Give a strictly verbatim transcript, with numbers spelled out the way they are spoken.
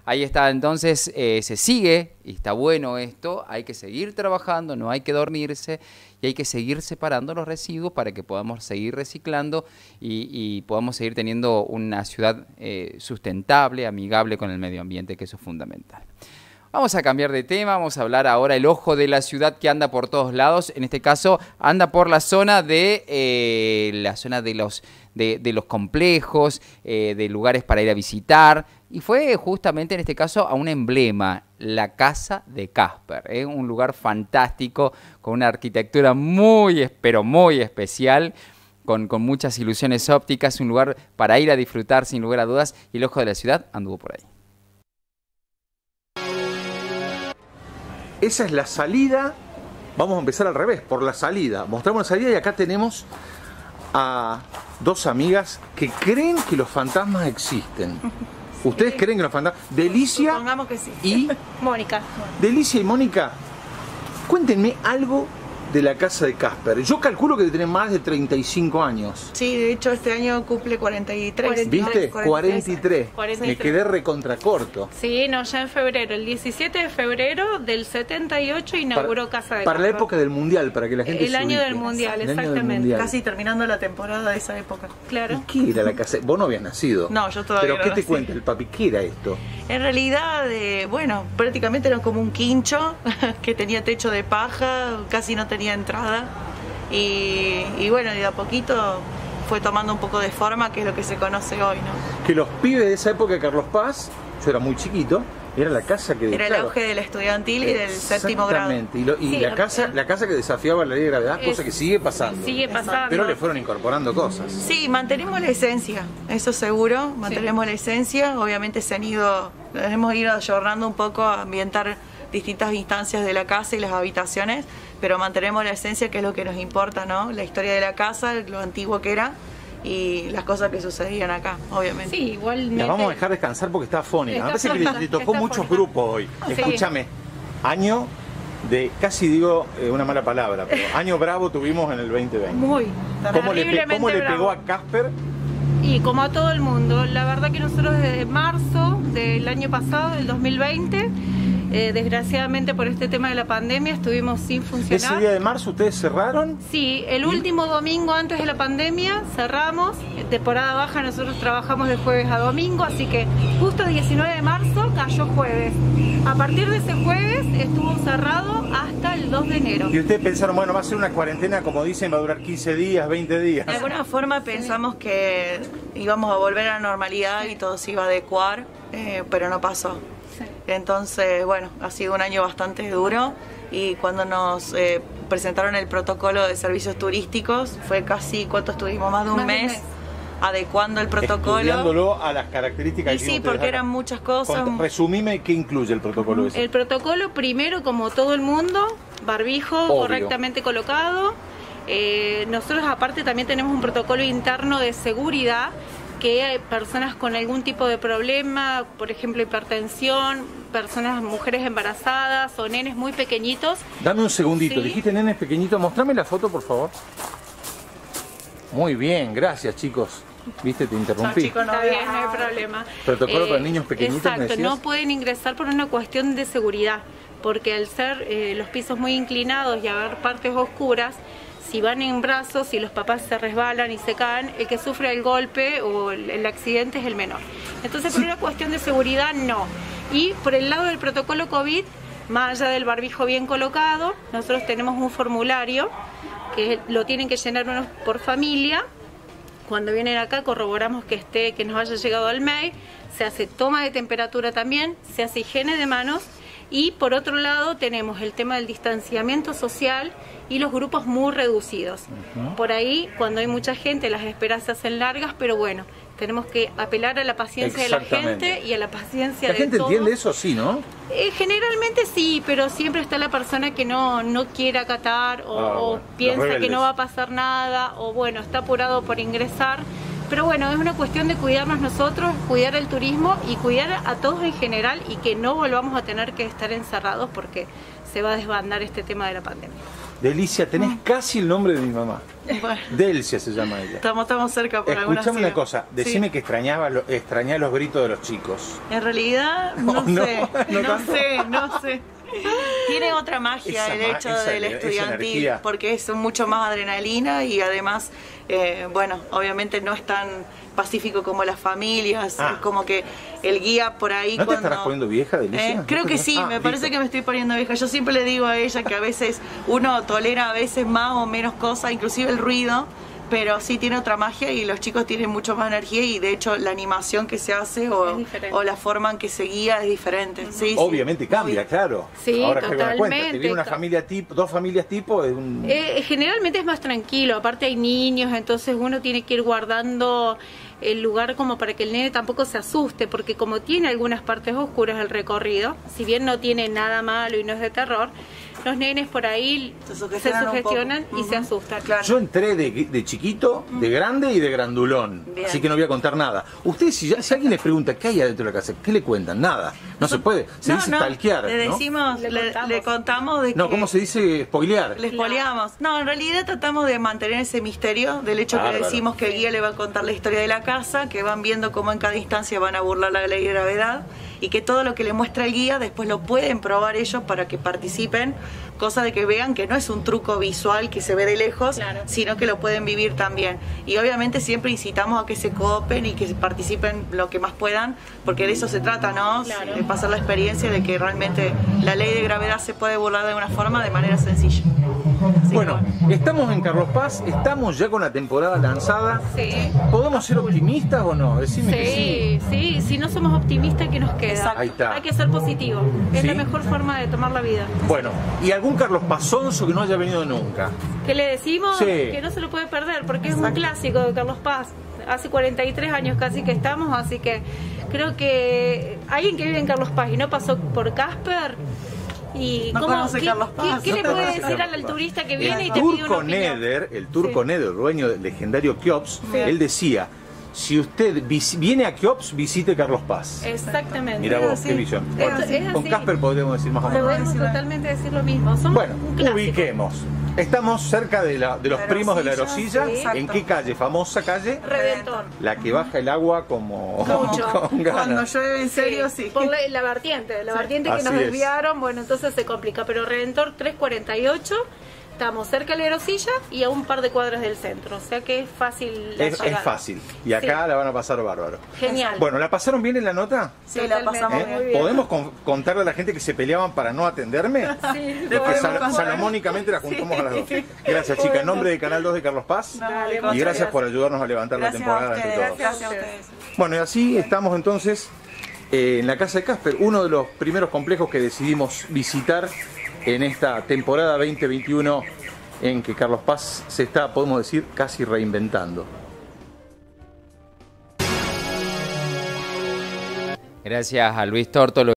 ahí está, entonces eh, se sigue, y está bueno esto, hay que seguir trabajando, no hay que dormirse, y hay que seguir separando los residuos para que podamos seguir reciclando y, y podamos seguir teniendo una ciudad eh, sustentable, amigable con el medio ambiente, que eso es fundamental. Vamos a cambiar de tema, vamos a hablar ahora el ojo de la ciudad que anda por todos lados. En este caso anda por la zona de eh, la zona de los de, de los complejos, eh, de lugares para ir a visitar. Y fue justamente en este caso a un emblema, la Casa de Casper, ¿eh? Un lugar fantástico, con una arquitectura muy, pero muy especial, con, con muchas ilusiones ópticas, un lugar para ir a disfrutar sin lugar a dudas, y el ojo de la ciudad anduvo por ahí. Esa es la salida, vamos a empezar al revés, por la salida. Mostramos la salida y acá tenemos a dos amigas que creen que los fantasmas existen. ¿Ustedes sí creen que los fantasmas? Delicia. Supongamos que sí. Y Mónica. Delicia y Mónica, cuéntenme algo de la Casa de Casper. Yo calculo que tiene más de treinta y cinco años. Sí, de hecho este año cumple cuarenta y tres. ¿Viste? cuarenta y tres. cuarenta y tres. Me quedé recontracorto. Sí, no, ya en febrero, el diecisiete de febrero del setenta y ocho inauguró para, Casa de Para Casper. la época del Mundial, para que la gente El se año ubique. del Mundial, El año del exactamente. Mundial. Casi terminando la temporada de esa época. Claro. ¿Y qué era la casa? Vos no habías nacido. No, yo todavía ¿Pero no qué te nací. cuenta el papi? ¿Qué era esto? En realidad, eh, bueno, prácticamente era como un quincho que tenía techo de paja, casi no tenía entrada. Y, y bueno, y de a poquito fue tomando un poco de forma, que es lo que se conoce hoy, ¿no? Que los pibes de esa época de Carlos Paz, yo era muy chiquito, era la casa que... Era claro, el auge del estudiantil y del séptimo grado. Exactamente, y, lo- y Sí, la, casa, la casa que desafiaba la ley de gravedad, Es- cosa que sigue pasando. Sigue pasando. Pero le fueron incorporando cosas. Sí, mantenemos la esencia, eso seguro, mantenemos la esencia. Obviamente se han ido, hemos ido ayornando un poco a ambientar distintas instancias de la casa y las habitaciones, pero mantenemos la esencia, que es lo que nos importa, ¿no? La historia de la casa, lo antiguo que era y las cosas que sucedían acá, obviamente. Sí, igualmente. La vamos a dejar descansar porque está afónica. Me Está parece que le, le tocó está muchos afónica. grupos hoy. Sí. Escúchame, año de, casi digo eh, una mala palabra, pero año bravo tuvimos en el veinte veinte. Muy. ¿Cómo le, pe- terriblemente cómo le pegó bravo. a Casper? Y como a todo el mundo, la verdad que nosotros desde marzo del año pasado, del dos mil veinte, eh, desgraciadamente por este tema de la pandemia estuvimos sin funcionar. Ese día de marzo ustedes cerraron. Sí, el último domingo antes de la pandemia cerramos, temporada baja, nosotros trabajamos de jueves a domingo, así que justo el diecinueve de marzo cayó jueves. A partir de ese jueves estuvo cerrado hasta el dos de enero. Y ustedes pensaron, bueno, va a ser una cuarentena, como dicen, va a durar quince días, veinte días. De alguna forma pensamos que íbamos a volver a la normalidad y todo se iba a adecuar, eh, pero no pasó. Entonces, bueno, ha sido un año bastante duro y cuando nos eh, presentaron el protocolo de servicios turísticos, fue casi, ¿cuánto estuvimos? Más de un, Más de un mes, mes. adecuando el protocolo. Estudiándolo a las características Y que sí, tienen ustedes porque acá. eran muchas cosas. Cont- Resumime qué incluye el protocolo ese. El protocolo primero, como todo el mundo, barbijo Obvio. correctamente colocado. Eh, nosotros aparte también tenemos un protocolo interno de seguridad, que hay personas con algún tipo de problema, por ejemplo hipertensión, personas, mujeres embarazadas o nenes muy pequeñitos. Dame un segundito, Sí. dijiste nenes pequeñitos, mostrame la foto por favor. Muy bien, gracias chicos. Viste, te interrumpí. chicos, no Está veo. bien, no hay problema. Protocolo para niños pequeñitos, ¿me Exacto, decías? no pueden ingresar por una cuestión de seguridad, porque al ser eh, los pisos muy inclinados y haber partes oscuras, si van en brazos, si los papás se resbalan y se caen, el que sufre el golpe o el, el accidente es el menor. Entonces, por una cuestión de seguridad, no. Y por el lado del protocolo COVID, más allá del barbijo bien colocado, nosotros tenemos un formulario que lo tienen que llenar unos por familia. Cuando vienen acá corroboramos que esté, que nos haya llegado al mail, se hace toma de temperatura también, se hace higiene de manos y por otro lado tenemos el tema del distanciamiento social y los grupos muy reducidos. Uh-huh. Por ahí, cuando hay mucha gente, las esperas se hacen largas, pero bueno, tenemos que apelar a la paciencia de la gente y a la paciencia ¿La de gente todos. entiende eso? Sí, ¿no? Eh, generalmente sí, pero siempre está la persona que no, no quiere acatar o, Ah, o bueno, piensa que no va a pasar nada o bueno, está apurado por ingresar. Pero bueno, es una cuestión de cuidarnos nosotros, cuidar el turismo y cuidar a todos en general y que no volvamos a tener que estar encerrados porque se va a desbandar este tema de la pandemia. Delicia, tenés mm. casi el nombre de mi mamá. Bueno. Delcia se llama ella. Estamos, estamos cerca por alguna Escuchame una cosa, decime sí. que extrañaba lo, extrañaba los gritos de los chicos. En realidad, no, no sé, no, no sé, no sé. Tiene otra magia esa el hecho esa, del estudiantil, porque es mucho más adrenalina y además, eh, bueno, obviamente no es tan pacífico como las familias, ah. es como que el guía por ahí... ¿No cuando, te estarás poniendo vieja, Delicia? Eh, creo que sí, ah, me listo. parece que me estoy poniendo vieja. Yo siempre le digo a ella que a veces uno tolera a veces más o menos cosas, inclusive el ruido, pero sí tiene otra magia y los chicos tienen mucho más energía y de hecho la animación que se hace o, o la forma en que se guía es diferente. Uh-huh. sí, Obviamente sí. cambia, claro. Sí, ahora totalmente. Que me cuenta, te viene una familia tipo, dos familias tipo, es un... eh, generalmente es más tranquilo, aparte hay niños, entonces uno tiene que ir guardando el lugar como para que el nene tampoco se asuste, porque como tiene algunas partes oscuras el recorrido, si bien no tiene nada malo y no es de terror, los nenes por ahí se sugestionan, se sugestionan y uh-huh. se asustan. Claro. Yo entré de, de chiquito, de grande y de grandulón, Bien. así que no voy a contar nada. Ustedes, si, ya, si alguien les pregunta qué hay adentro de la casa, ¿qué le cuentan? Nada, no se puede, se no, dice no. stalkear, le decimos, ¿no? le, le, le contamos de que... No, ¿cómo se dice spoilear? Le spoileamos. No, en realidad tratamos de mantener ese misterio del hecho Bárbaro. que decimos que el guía le va a contar la historia de la casa, que van viendo cómo en cada instancia van a burlar la ley de gravedad y que todo lo que le muestra el guía después lo pueden probar ellos para que participen, cosa de que vean que no es un truco visual que se ve de lejos, claro. sino que lo pueden vivir también. Y obviamente siempre incitamos a que se coopen y que participen lo que más puedan, porque de eso se trata, ¿no? Claro. De pasar la experiencia de que realmente la ley de gravedad se puede burlar de una forma de manera sencilla. Así bueno, bueno, estamos en Carlos Paz, estamos ya con la temporada lanzada. Sí. ¿Podemos ser optimistas o no? Decime sí, que sí. Sí, si no somos optimistas, ¿qué nos queda? Ahí está. Hay que ser positivo. Es ¿Sí? la mejor forma de tomar la vida. Bueno, ¿y algún Carlos Pazonzo que no haya venido nunca? ¿Qué le decimos? Sí. Que no se lo puede perder, porque Exacto. es un clásico de Carlos Paz. Hace cuarenta y tres años casi que estamos, así que creo que alguien que vive en Carlos Paz y no pasó por Casper... Y no cómo, ¿qué, ¿qué, ¿qué le puede decir al turista que viene el y te pide una opinión? Neder, el turco sí. Neder, dueño del legendario Keops, sí. él decía, si usted viene a Keops, visite Carlos Paz. Exactamente. Mira vos, qué visión. Bueno, es con Casper podemos decir más o menos. Podemos totalmente decir lo mismo. Somos bueno, un ubiquemos. Estamos cerca de, la, de los la primos de la Erosilla. Sí. ¿En qué calle? Famosa calle. Redentor. La que baja el agua como Mucho. con ganas. Cuando llueve en serio, sí. sí. Por la, la vertiente, la sí. vertiente que Así nos es. desviaron, bueno, entonces se complica. Pero Redentor trescientos cuarenta y ocho, estamos cerca de la Erosilla y a un par de cuadras del centro. O sea que es fácil la Es, es fácil. Y acá sí. la van a pasar bárbaro. Genial. Bueno, ¿la pasaron bien en la nota? Sí, la pasamos ¿Eh? muy bien. ¿Podemos con, contarle a la gente que se peleaban para no atenderme? Sí. Que sal, salomónicamente las juntamos sí. a las dos. Gracias, chicas. En nombre de Canal dos de Carlos Paz. Dale, y gracias, gracias por ayudarnos a levantar gracias la temporada ustedes, entre todos. Gracias a ustedes. Bueno, y así estamos entonces eh, en la casa de Casper, uno de los primeros complejos que decidimos visitar en esta temporada veinte veintiuno en que Carlos Paz se está, podemos decir, casi reinventando. Gracias a Luis Tórtolo.